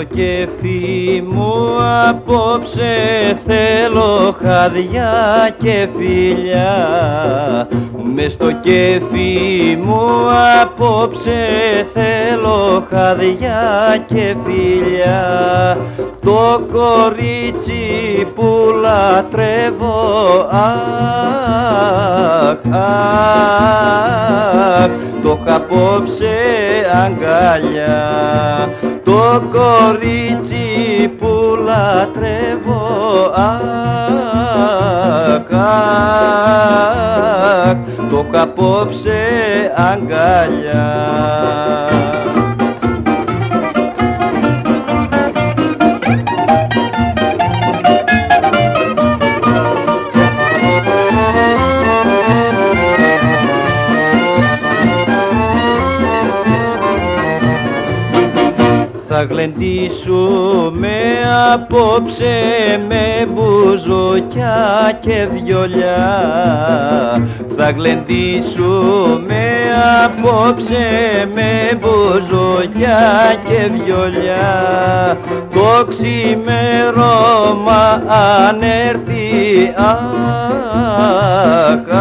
κέφι μου απόψε θέλω χαδιά και φιλιά. Μες στο κέφι μου απόψε θέλω χαδιά και φιλιά. Το κορίτσι που λατρεύω, αχ, αχ, το είχα απόψε αγκαλιά. Το κορίτσι που λατρεύω, αχ, αχ, το είχα απόψε αγκαλιά. Θα γλεντήσουμε απόψε με μπουζούκια και βιολιά. Θα γλεντήσουμε απόψε με μπουζούκια και βιολιά. Το ξημέρωμα αν έρθει, αχ,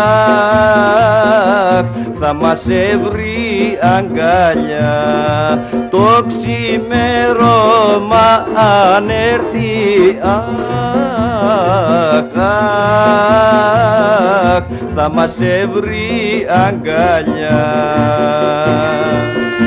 αχ, θα μας έβρει αγκαλιά. Το ξημέρωμα αν έρθει, αχ, αχ, θα μας έβρει αγκαλιά.